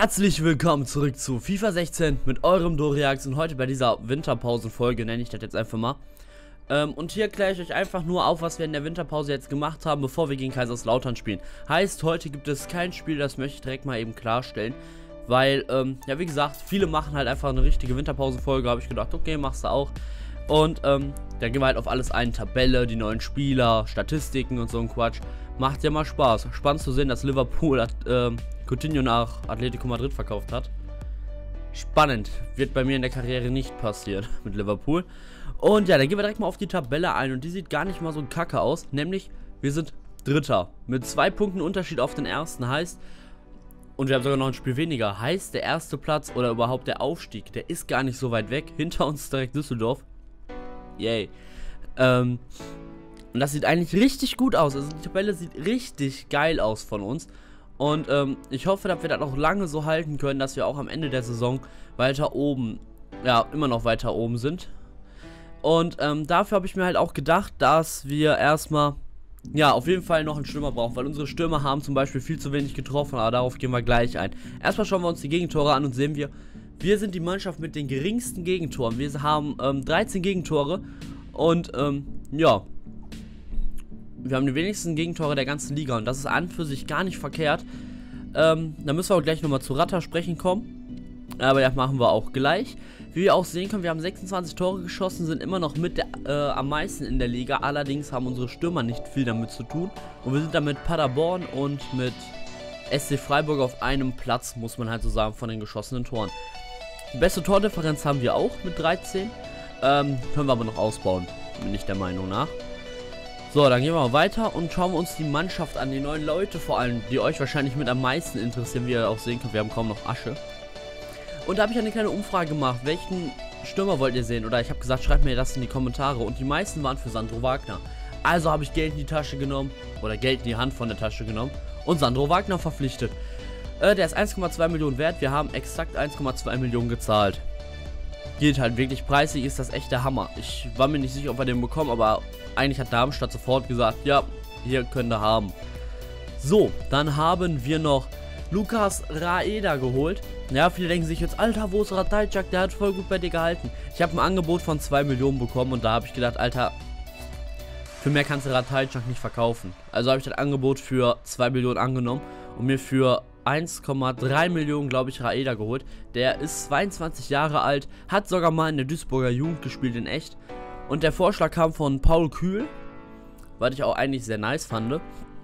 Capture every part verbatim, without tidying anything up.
Herzlich willkommen zurück zu FIFA sechzehn mit eurem Doriax und heute bei dieser Winterpausenfolge, nenne ich das jetzt einfach mal. Ähm, und hier kläre ich euch einfach nur auf, was wir in der Winterpause jetzt gemacht haben, bevor wir gegen Kaiserslautern spielen. Heißt, heute gibt es kein Spiel, das möchte ich direkt mal eben klarstellen. Weil, ähm, ja wie gesagt, viele machen halt einfach eine richtige Winterpausenfolge, habe ich gedacht, okay, machst du auch. Und, ähm, da gehen wir halt auf alles ein, Tabelle, die neuen Spieler, Statistiken und so ein Quatsch. Macht ja mal Spaß. Spannend zu sehen, dass Liverpool hat, ähm, Coutinho nach Atletico Madrid verkauft hat. Spannend. Wird bei mir in der Karriere nicht passieren mit Liverpool. Und ja, dann gehen wir direkt mal auf die Tabelle ein. Und die sieht gar nicht mal so kacke aus. Nämlich, wir sind Dritter. Mit zwei Punkten Unterschied auf den ersten. Heißt, und wir haben sogar noch ein Spiel weniger. Heißt, der erste Platz oder überhaupt der Aufstieg, der ist gar nicht so weit weg. Hinter uns direkt Düsseldorf. Yay. Ähm... Und das sieht eigentlich richtig gut aus. Also die Tabelle sieht richtig geil aus von uns. Und ähm, ich hoffe, dass wir das noch lange so halten können, dass wir auch am Ende der Saison weiter oben, ja, immer noch weiter oben sind. Und ähm, dafür habe ich mir halt auch gedacht, dass wir erstmal, ja, auf jeden Fall noch einen Stürmer brauchen. Weil unsere Stürmer haben zum Beispiel viel zu wenig getroffen, aber darauf gehen wir gleich ein. Erstmal schauen wir uns die Gegentore an und sehen wir, wir sind die Mannschaft mit den geringsten Gegentoren. Wir haben ähm, dreizehn Gegentore und ähm, ja, wir haben die wenigsten Gegentore der ganzen Liga und das ist an für sich gar nicht verkehrt. Ähm, da müssen wir auch gleich nochmal zu Ratter sprechen kommen. Aber das machen wir auch gleich. Wie wir auch sehen können, wir haben sechsundzwanzig Tore geschossen, sind immer noch mit der, äh, am meisten in der Liga. Allerdings haben unsere Stürmer nicht viel damit zu tun. Und wir sind dann mit Paderborn und mit S C Freiburg auf einem Platz, muss man halt so sagen, von den geschossenen Toren. Die beste Tordifferenz haben wir auch mit dreizehn. Ähm, können wir aber noch ausbauen, bin ich der Meinung nach. So, dann gehen wir mal weiter und schauen wir uns die Mannschaft an, die neuen Leute vor allem, die euch wahrscheinlich mit am meisten interessieren, wie ihr auch sehen könnt, wir haben kaum noch Asche. Und da habe ich eine kleine Umfrage gemacht, welchen Stürmer wollt ihr sehen? Oder ich habe gesagt, schreibt mir das in die Kommentare und die meisten waren für Sandro Wagner. Also habe ich Geld in die Tasche genommen, oder Geld in die Hand von der Tasche genommen und Sandro Wagner verpflichtet. Äh, der ist eins Komma zwei Millionen wert, wir haben exakt eins Komma zwei Millionen gezahlt. Geht halt wirklich preislich, ist das echt der Hammer. Ich war mir nicht sicher, ob wir den bekommen, aber eigentlich hat Darmstadt sofort gesagt, ja, hier könnt ihr haben. So, dann haben wir noch Lukas Raeda geholt. Ja, viele denken sich jetzt, Alter, wo ist Ratajczak? Der hat voll gut bei dir gehalten. Ich habe ein Angebot von zwei Millionen bekommen und da habe ich gedacht, Alter, für mehr kannst du Ratajczak nicht verkaufen. Also habe ich das Angebot für zwei Millionen angenommen und mir für eins Komma drei Millionen, glaube ich, Raeda geholt. Der ist zweiundzwanzig Jahre alt, hat sogar mal in der Duisburger Jugend gespielt in echt. Und der Vorschlag kam von Paul Kühl, was ich auch eigentlich sehr nice fand.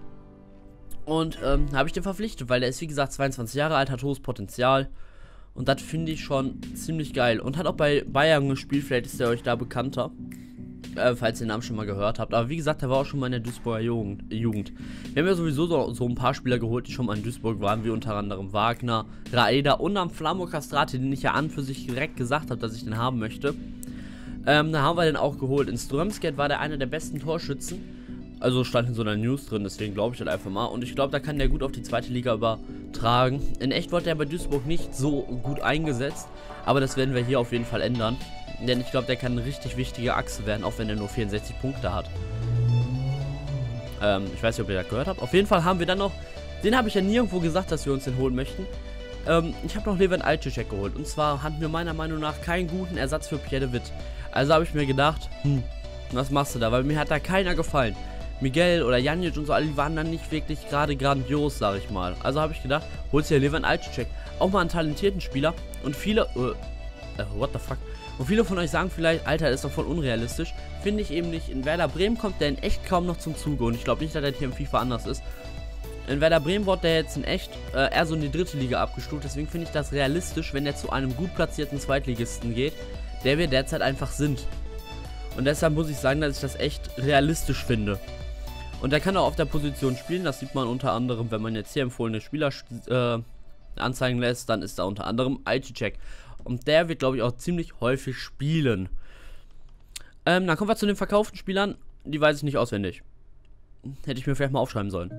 Und ähm, habe ich den verpflichtet, weil der ist wie gesagt zweiundzwanzig Jahre alt, hat hohes Potenzial. Und das finde ich schon ziemlich geil. Und hat auch bei Bayern gespielt, vielleicht ist der euch da bekannter. Äh, falls ihr den Namen schon mal gehört habt. Aber wie gesagt, der war auch schon mal in der Duisburger Jugend. Jugend. Wir haben ja sowieso so, so ein paar Spieler geholt, die schon mal in Duisburg waren, wie unter anderem Wagner, Raeda und am Flamo Castrati, den ich ja an für sich direkt gesagt habe, dass ich den haben möchte. Ähm, da haben wir den auch geholt. In Strømsgade war der einer der besten Torschützen. Also stand in so einer News drin, deswegen glaube ich das einfach mal. Und ich glaube, da kann der gut auf die zweite Liga übertragen. In echt wurde er bei Duisburg nicht so gut eingesetzt, aber das werden wir hier auf jeden Fall ändern. Denn ich glaube, der kann eine richtig wichtige Achse werden, auch wenn er nur vierundsechzig Punkte hat. Ähm, ich weiß nicht, ob ihr das gehört habt. Auf jeden Fall haben wir dann noch, den habe ich ja nirgendwo gesagt, dass wir uns den holen möchten. Ähm, ich habe noch Levent Ajticek geholt. Und zwar hatten wir meiner Meinung nach keinen guten Ersatz für Pierre de Witt. Also habe ich mir gedacht, hm, was machst du da? Weil mir hat da keiner gefallen. Miguel oder Janic und so, alle, die waren dann nicht wirklich gerade grandios, sag ich mal. Also habe ich gedacht, holst dir Levent Ajticek. Auch mal einen talentierten Spieler. Und viele, äh, äh, what the fuck? Und viele von euch sagen vielleicht, Alter, das ist doch voll unrealistisch. Finde ich eben nicht. In Werder Bremen kommt der in echt kaum noch zum Zuge. Und ich glaube nicht, dass der hier im FIFA anders ist. In Werder Bremen wird der jetzt in echt äh, eher so in die dritte Liga abgestuft. Deswegen finde ich das realistisch, wenn der zu einem gut platzierten Zweitligisten geht, der wir derzeit einfach sind. Und deshalb muss ich sagen, dass ich das echt realistisch finde. Und der kann auch auf der Position spielen. Das sieht man unter anderem, wenn man jetzt hier empfohlene Spieler äh, anzeigen lässt, dann ist da unter anderem Ajticek. Und der wird, glaube ich, auch ziemlich häufig spielen. Ähm, dann kommen wir zu den verkauften Spielern. Die weiß ich nicht auswendig. Hätte ich mir vielleicht mal aufschreiben sollen.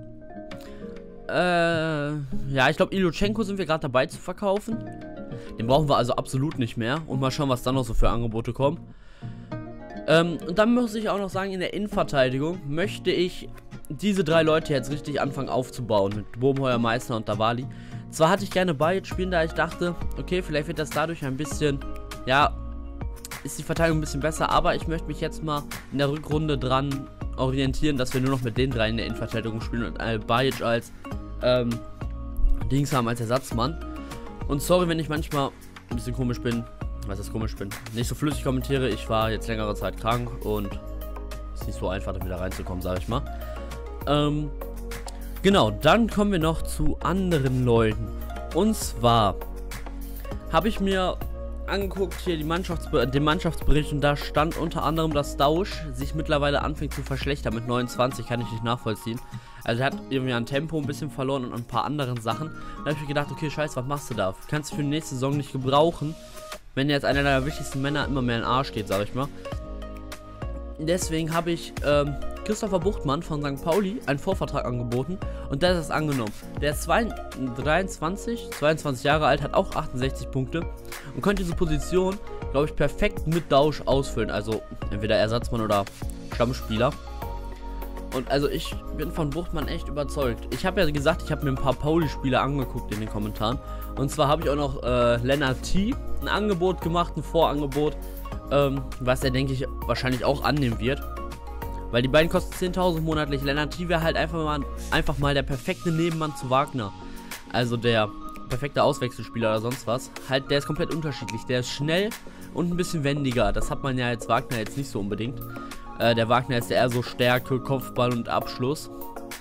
Äh, ja, ich glaube, Iljutschenko sind wir gerade dabei zu verkaufen. Den brauchen wir also absolut nicht mehr. Und mal schauen, was dann noch so für Angebote kommen. Ähm, und dann muss ich auch noch sagen, in der Innenverteidigung möchte ich diese drei Leute jetzt richtig anfangen aufzubauen. Mit Bobenheuer, Meißner und Davali. Zwar hatte ich gerne Bajic spielen, da ich dachte, okay, vielleicht wird das dadurch ein bisschen, ja, ist die Verteidigung ein bisschen besser, aber ich möchte mich jetzt mal in der Rückrunde dran orientieren, dass wir nur noch mit den drei in der Innenverteidigung spielen und äh, Bajic als ähm, Dings haben als Ersatzmann. Und sorry, wenn ich manchmal ein bisschen komisch bin, was ist komisch bin, nicht so flüssig kommentiere, ich war jetzt längere Zeit krank und ist nicht so einfach, da wieder reinzukommen, sage ich mal. Ähm, genau, dann kommen wir noch zu anderen Leuten. Und zwar habe ich mir angeguckt hier die Mannschaftsbe den Mannschaftsbericht und da stand unter anderem, dass Dausch sich mittlerweile anfängt zu verschlechtern mit neunundzwanzig, kann ich nicht nachvollziehen. Also er hat irgendwie an Tempo ein bisschen verloren und an ein paar anderen Sachen. Da habe ich mir gedacht, okay, scheiße, was machst du da? Kannst du für die nächste Saison nicht gebrauchen, wenn jetzt einer der wichtigsten Männer immer mehr in den Arsch geht, sag ich mal. Deswegen habe ich ähm, Christopher Buchtmann von Sankt Pauli einen Vorvertrag angeboten und der ist das angenommen. Der ist dreiundzwanzig, zweiundzwanzig Jahre alt, hat auch achtundsechzig Punkte und könnte diese Position, glaube ich, perfekt mit Dausch ausfüllen. Also entweder Ersatzmann oder Stammspieler. Und also ich bin von Buchtmann echt überzeugt. Ich habe ja gesagt, ich habe mir ein paar Pauli-Spieler angeguckt in den Kommentaren. Und zwar habe ich auch noch äh, Lennart T. ein Angebot gemacht, ein Vorangebot, ähm, was er, denke ich, wahrscheinlich auch annehmen wird. Weil die beiden kosten zehntausend monatlich. Lennart T. wäre halt einfach mal, einfach mal der perfekte Nebenmann zu Wagner. Also der perfekte Auswechselspieler oder sonst was. Halt, der ist komplett unterschiedlich. Der ist schnell und ein bisschen wendiger. Das hat man ja als Wagner jetzt nicht so unbedingt. Äh, der Wagner ist eher so Stärke, Kopfball und Abschluss.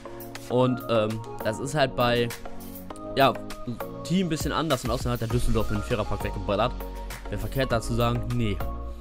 Und ähm, das ist halt bei, ja, Team ein bisschen anders. Und außerdem hat der Düsseldorf mit dem Viererpack weggeballert. Wäre verkehrt dazu sagen, nee.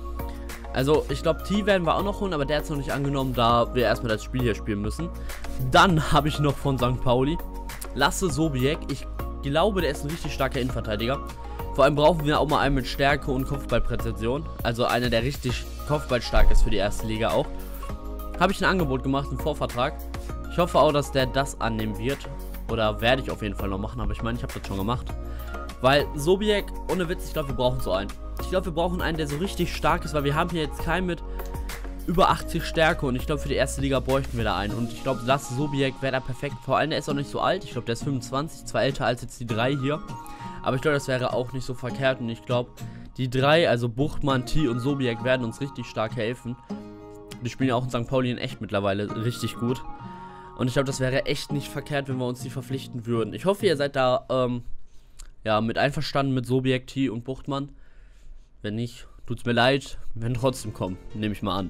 Also ich glaube, T werden wir auch noch holen, aber der hat es noch nicht angenommen, da wir erstmal das Spiel hier spielen müssen. Dann habe ich noch von Sankt Pauli Lasse Sobiek. Ich glaube, der ist ein richtig starker Innenverteidiger. Vor allem brauchen wir auch mal einen mit Stärke und Kopfballpräzision. Also einer, der richtig kopfballstark ist für die erste Liga auch. Habe ich ein Angebot gemacht, einen Vorvertrag. Ich hoffe auch, dass der das annehmen wird. Oder werde ich auf jeden Fall noch machen, aber ich meine, ich habe das schon gemacht. Weil Sobiek, ohne Witz, ich glaube, wir brauchen so einen. Ich glaube, wir brauchen einen, der so richtig stark ist, weil wir haben hier jetzt keinen mit über achtzig Stärke und ich glaube, für die erste Liga bräuchten wir da einen. Und ich glaube, Lasse Sobiek wäre da perfekt. Vor allem, der ist auch nicht so alt. Ich glaube, der ist fünfundzwanzig, zwar älter als jetzt die drei hier. Aber ich glaube, das wäre auch nicht so verkehrt. Und ich glaube, die drei, also Buchtmann, T und Sobiek, werden uns richtig stark helfen. Die spielen ja auch in Sankt Pauli in echt mittlerweile richtig gut. Und ich glaube, das wäre echt nicht verkehrt, wenn wir uns die verpflichten würden. Ich hoffe, ihr seid da ähm, ja, mit einverstanden mit Sobiek, T und Buchtmann. Wenn nicht, tut's mir leid. Wir werden trotzdem kommen, nehme ich mal an.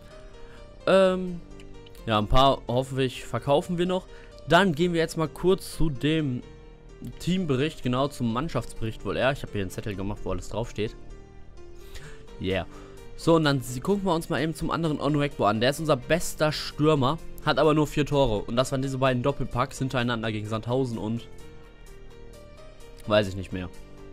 Ähm, ja, ein paar, hoffe ich, verkaufen wir noch. Dann gehen wir jetzt mal kurz zu dem Teambericht, genau zum Mannschaftsbericht wohl eher. Ich habe hier einen Zettel gemacht, wo alles draufsteht. Yeah. So, und dann gucken wir uns mal eben zum anderen Onwegbo an. Der ist unser bester Stürmer, hat aber nur vier Tore. Und das waren diese beiden Doppelpacks hintereinander gegen Sandhausen und weiß ich nicht mehr.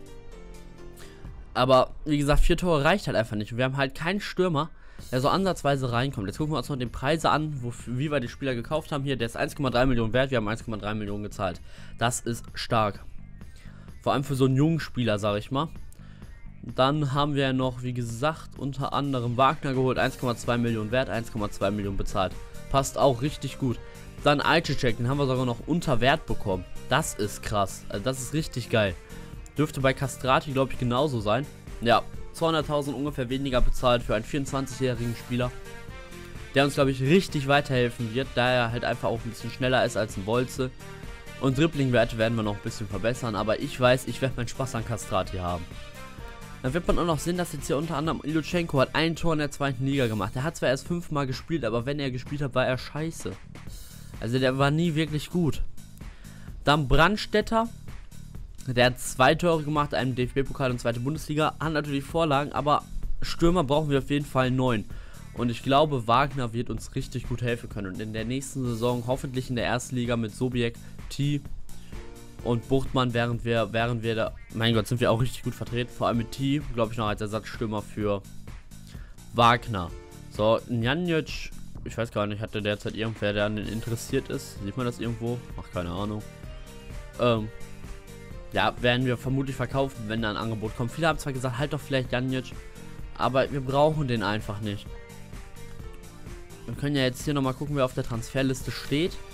Aber, wie gesagt, vier Tore reicht halt einfach nicht. Und wir haben halt keinen Stürmer, der so ansatzweise reinkommt. Jetzt gucken wir uns noch den Preise an, wo, wie wir die Spieler gekauft haben. Hier, der ist eins Komma drei Millionen wert, wir haben eins Komma drei Millionen gezahlt. Das ist stark. Vor allem für so einen jungen Spieler, sage ich mal. Dann haben wir noch, wie gesagt, unter anderem Wagner geholt, eins Komma zwei Millionen wert, eins Komma zwei Millionen bezahlt. Passt auch richtig gut. Dann Aichicek, den haben wir sogar noch unter Wert bekommen. Das ist krass, also das ist richtig geil. Dürfte bei Castrati, glaube ich, genauso sein. Ja, zweihunderttausend ungefähr weniger bezahlt für einen vierundzwanzigjährigen Spieler. Der uns, glaube ich, richtig weiterhelfen wird, da er halt einfach auch ein bisschen schneller ist als ein Bolze. Und Dribbling-Werte werden wir noch ein bisschen verbessern, aber ich weiß, ich werde meinen Spaß an Castrati haben. Dann wird man auch noch sehen, dass jetzt hier unter anderem Iluchenko hat ein Tor in der zweiten Liga gemacht. Er hat zwar erst fünfmal gespielt, aber wenn er gespielt hat, war er scheiße. Also der war nie wirklich gut. Dann Brandstätter. Der hat zwei Tore gemacht, einen D F B-Pokal und zweite Bundesliga. Hat natürlich Vorlagen, aber Stürmer brauchen wir auf jeden Fall neun. Und ich glaube, Wagner wird uns richtig gut helfen können. Und in der nächsten Saison, hoffentlich in der ersten Liga mit Sobiek, T und Buchtmann, während wir, während wir da, mein Gott, sind wir auch richtig gut vertreten. Vor allem mit T, glaube ich, noch als Ersatzstürmer für Wagner. So, Njanic, ich weiß gar nicht, hatte derzeit irgendwer, der an den interessiert ist. Sieht man das irgendwo? Ach, keine Ahnung. Ähm, ja, werden wir vermutlich verkaufen, wenn da ein Angebot kommt. Viele haben zwar gesagt, halt doch vielleicht Njanic, aber wir brauchen den einfach nicht. Wir können ja jetzt hier nochmal gucken, wer auf der Transferliste steht.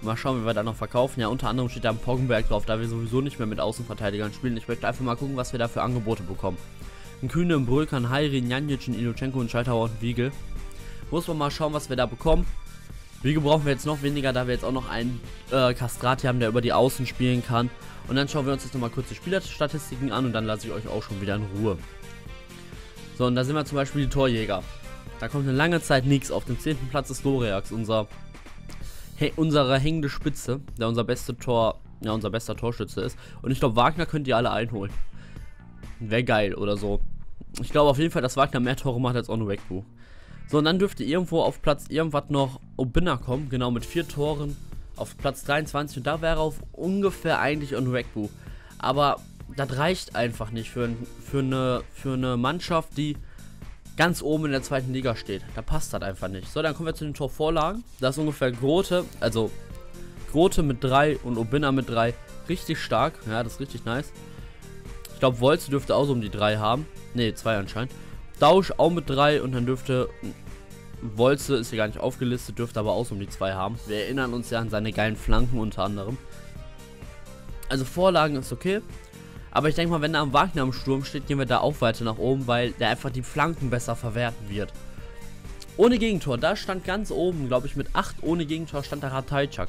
Mal schauen, wie wir da noch verkaufen. Ja, unter anderem steht da ein Poggenberg drauf, da wir sowieso nicht mehr mit Außenverteidigern spielen. Ich möchte einfach mal gucken, was wir da für Angebote bekommen. Ein Kühne, ein Brülker, ein Hairi, ein Janic, ein Ilochenko, ein Scheithauer und ein Wiegel. Muss man mal schauen, was wir da bekommen. Wiegel brauchen wir jetzt noch weniger, da wir jetzt auch noch einen äh, Castrati haben, der über die Außen spielen kann. Und dann schauen wir uns jetzt nochmal kurz die Spielerstatistiken an und dann lasse ich euch auch schon wieder in Ruhe. So, und da sind wir zum Beispiel die Torjäger. Da kommt eine lange Zeit nichts. Auf dem zehnten Platz ist Loriax, unser Hey, unsere hängende Spitze, der unser beste Tor, ja, unser bester Torschütze ist. Und ich glaube, Wagner könnt ihr alle einholen. Wäre geil oder so. Ich glaube auf jeden Fall, dass Wagner mehr Tore macht als Onwegbu. So, und dann dürfte irgendwo auf Platz irgendwas noch Obinna kommen, genau mit vier Toren auf Platz dreiundzwanzig. Und da wäre auf ungefähr eigentlich Onwegbu. Aber das reicht einfach nicht für, für, eine, für eine Mannschaft, die ganz oben in der zweiten Liga steht. Da passt das einfach nicht. So, dann kommen wir zu den Torvorlagen. Da ist ungefähr Grote, also Grote mit drei und Obinna mit drei. Richtig stark. Ja, das ist richtig nice. Ich glaube, Wolze dürfte auch so um die drei haben. Ne, zwei anscheinend. Dausch auch mit drei und dann dürfte Wolze, ist hier gar nicht aufgelistet, dürfte aber auch so um die zwei haben. Wir erinnern uns ja an seine geilen Flanken unter anderem. Also Vorlagen ist okay. Aber ich denke mal, wenn da am Wagner im Sturm steht, gehen wir da auch weiter nach oben, weil der einfach die Flanken besser verwerten wird. Ohne Gegentor, da stand ganz oben, glaube ich, mit acht ohne Gegentor stand da Ratajczak.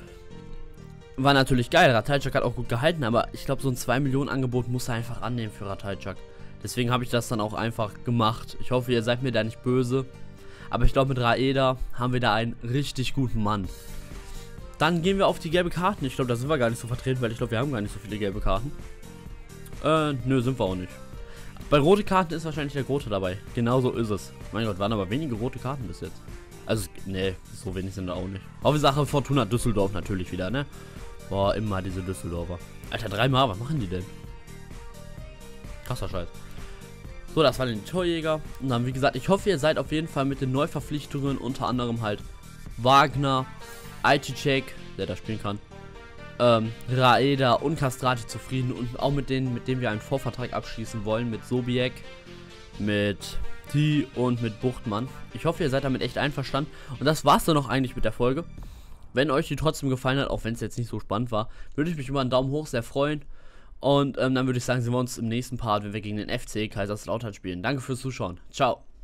War natürlich geil, Ratajczak hat auch gut gehalten, aber ich glaube, so ein zwei Millionen Angebot muss er einfach annehmen für Ratajczak. Deswegen habe ich das dann auch einfach gemacht. Ich hoffe, ihr seid mir da nicht böse. Aber ich glaube, mit Raeda haben wir da einen richtig guten Mann. Dann gehen wir auf die gelbe Karten. Ich glaube, da sind wir gar nicht so vertreten, weil ich glaube, wir haben gar nicht so viele gelbe Karten. Äh, nö, sind wir auch nicht. Bei rote Karten ist wahrscheinlich der Grote dabei. Genauso ist es. Mein Gott, waren aber wenige rote Karten bis jetzt. Also, nee, so wenig sind da auch nicht. Hauptsache Fortuna Düsseldorf natürlich wieder, ne? Boah, immer diese Düsseldorfer. Alter, dreimal, was machen die denn? Krasser Scheiß. So, das waren die Torjäger. Und dann, wie gesagt, ich hoffe, ihr seid auf jeden Fall mit den Neuverpflichtungen, unter anderem halt Wagner, Ajticek, der da spielen kann, ähm, Raeda und Castrati zufrieden und auch mit denen, mit denen wir einen Vorvertrag abschließen wollen, mit Sobiek, mit T und mit Buchtmann. Ich hoffe, ihr seid damit echt einverstanden. Und das war's dann noch eigentlich mit der Folge. Wenn euch die trotzdem gefallen hat, auch wenn es jetzt nicht so spannend war, würde ich mich über einen Daumen hoch sehr freuen. Und ähm, dann würde ich sagen, sehen wir uns im nächsten Part, wenn wir gegen den F C Kaiserslautern spielen. Danke fürs Zuschauen. Ciao.